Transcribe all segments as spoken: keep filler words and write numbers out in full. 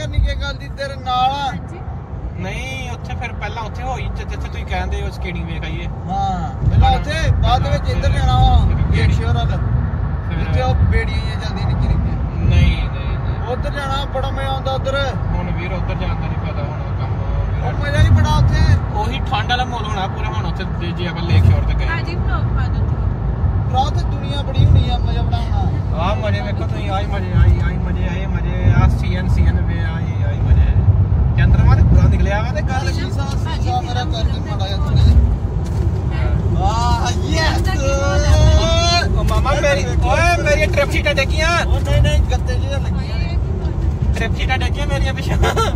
करनी के गल दी तेरे नाल नहीं उत्थे फिर पहला उत्थे होई जिथे तुसीं कहंदे हो स्केटिंग वेख आईए हां पहला उत्थे बाद विच इधर जाना वा गेट शोर वाला जिथे ओ बेड़ियां जांदी निक्की निक्की नहीं नहीं उधर जाना बड़ा मजा आंदा उधर हुन वीर उधर जान दा नहीं पता हुन काम ओ मजा ही बड़ा उत्थे ओही ठंड वाला माहौल होना पूरा हुन उत्थे जे अपन लेक शोर ते गए हां जी व्लॉग पा दो भरा ते दुनिया बड़ी होनी है मजा बड़ा होना आ मजे देखो तुसीं आई मजे आई आई मजे आए मजे आ सीएन सीएन वे आई आई मजे चंद्रमा ते पूरा निकलिया वा ते गल शीशा शीशा मेरा करके माड़ा जा थोड़े वाह यस ओ मामा मेरी ओए मेरी ट्रिप शीटा देखियां ओ नहीं नहीं गत्ते जी लगियां ने ट्रिप शीटा देखियां मेरी पीछे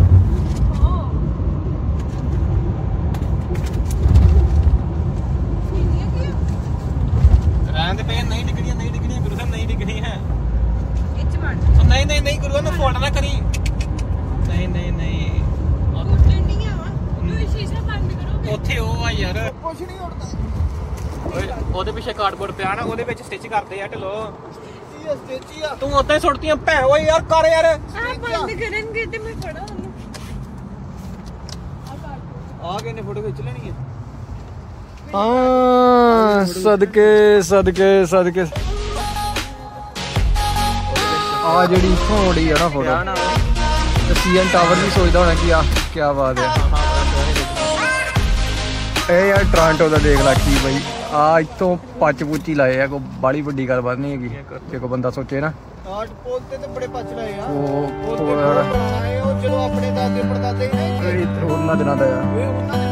रहने पे नहीं डिगनी नहीं डिगनी गुरु साहब नहीं डिगनी है इच मार नहीं नहीं नहीं गुरु मैं फोल्ड ना करी नहीं नहीं नहीं नहीं आवा तू शीशा बंद करोगे ओथे ओ आ यार कुछ नहीं उड़दा ओए ओदे पीछे कार्डबोर्ड पिया ना ओदे विच स्टिच करदे आ ढलो स्टिच स्टिच आ तू ओदा ही सुटतीयां भै ओए यार कर यार आ बंद करेंगे ते मैं फड़ा ओनु आ कार्डबोर्ड आ के ने फोटो खींच लेनी है हाँ सदके सदके सदके आ जेडी होड़ी है ना फोटो सीएन टावर भी सोचदा होना कि आ क्या बात है ए यार टोरंटो दा देख ला की भाई आ इथों पच पुची लाए है कोई बड़ी बड़ी गलबात नहीं है जे कोई बंदा सोचे ना आठ पोल ते ते बड़े पच लाए यार ओ चलो अपने दादे परदादे ही नहीं इधर उन्ना दिना दा यार